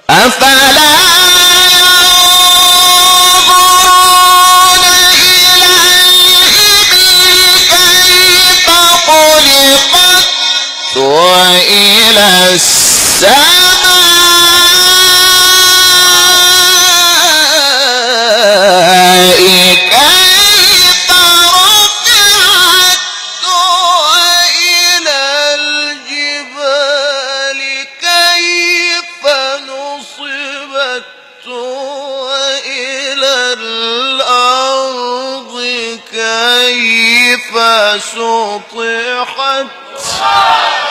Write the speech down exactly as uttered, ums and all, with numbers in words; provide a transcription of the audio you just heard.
أفلا ينظرون إلى الإبل كيف خلقت وإلى السماء كيف رفعت وإلى الجبال كيف نصبت وإلى الأرض كيف سطحت